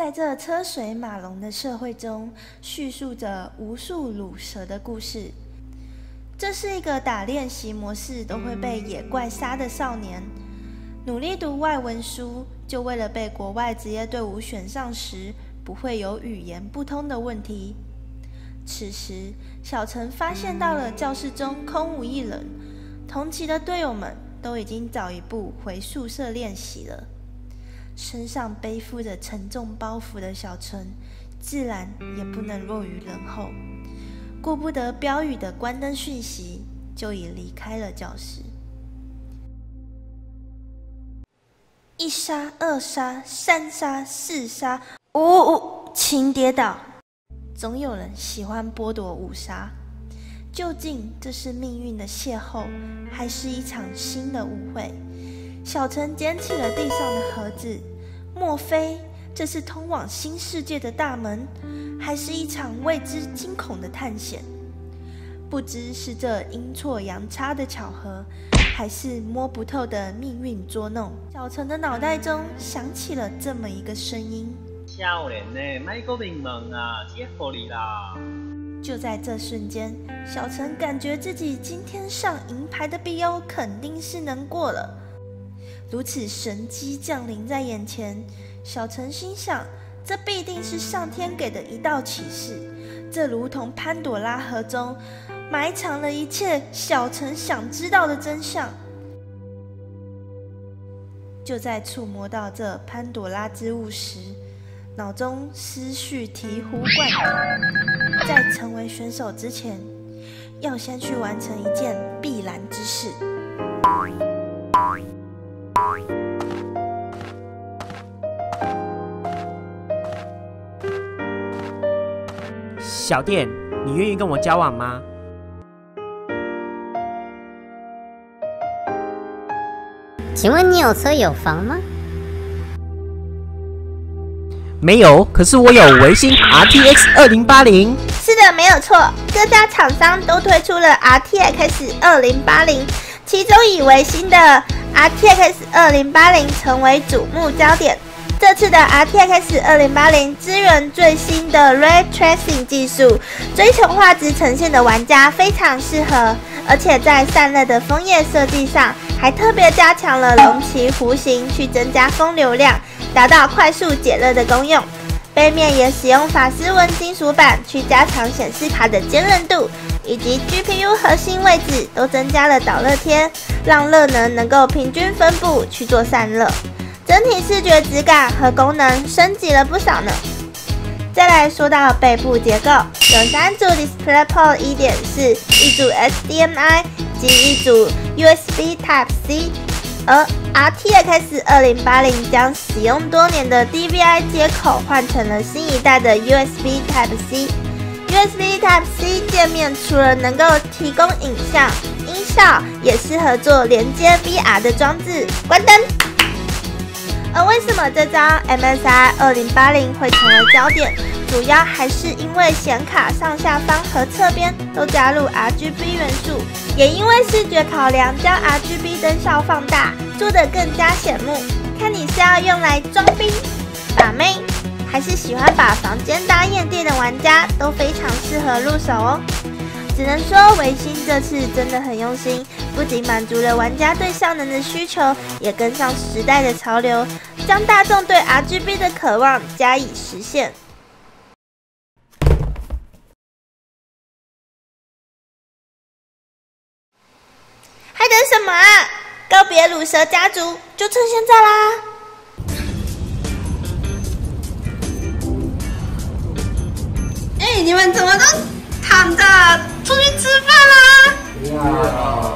在这车水马龙的社会中，叙述着无数乳蛇的故事。这是一个打练习模式都会被野怪杀的少年，努力读外文书，就为了被国外职业队伍选上时不会有语言不通的问题。此时，小陈发现到了教室中空无一人，同期的队友们都已经早一步回宿舍练习了。身上背负着沉重包袱的小陈，自然也不能落于人后。顾不得标语的关灯讯息，就已离开了教室。1杀、2杀、3杀、4杀，请跌倒。总有人喜欢剥夺5杀，究竟这是命运的邂逅，还是一场新的误会？小陈捡起了地上的盒子，莫非这是通往新世界的大门，还是一场未知惊恐的探险？不知是这阴错阳差的巧合，还是摸不透的命运捉弄。小陈的脑袋中响起了这么一个声音： 少年呢，莫阁迷茫啊，结果你啦！ 就在这瞬间，小陈感觉自己今天上银牌的 BO 肯定是能过了。如此神机降临在眼前，小陈心想，这必定是上天给的一道启示，这如同潘朵拉盒中埋藏了一切小陈想知道的真相。就在触摸到这潘朵拉之物时，脑中思绪醍醐灌顶，在成为选手之前，要先去完成一件必然之事。 小店，你愿意跟我交往吗？ 请问你有车有房吗？ 没有，可是我有微星 RTX 2080。 是的，没有错，各家厂商都推出了 RTX 2080，其中以微星的 RTX 2080成为瞩目焦点。这次的 RTX 2080支援最新的 Ray Tracing 技术，追求画质呈现的玩家非常适合，而且在散热的枫叶设计上，还特别加强了龙旗弧形去增加风流量，达到快速解热的功用。背面也使用法丝纹金属板去加强显示卡的坚韧度，以及 GPU 核心位置都增加了导热贴，让热能够平均分布去做散热。整体视觉质感和功能升级了不少呢。再来说到背部结构，有3组 DisplayPort 1.4，一组 HDMI 及一组 USB Type-C， 而 RTX 2080将使用多年的 DVI 接口换成了新一代的 USB Type-C。USB Type-C 界面除了能够提供影像、音效，也适合做连接 VR 的装置。关灯。而为什么这张 MSI 2080会成为焦点，主要还是因为显卡上下方和侧边都加入 RGB 元素，也因为视觉考量将 RGB 灯效放大，做得更加显目。看你是要用来装逼、把妹，还是喜欢把房间当夜店的玩家，都非常适合入手哦。只能说微星这次真的很用心，不仅满足了玩家对效能的需求，也跟上时代的潮流，将大众对 RGB 的渴望加以实现。还等什么啊？告别乳蛇家族，就趁现在啦！ 你们怎么都躺着出去吃饭啦？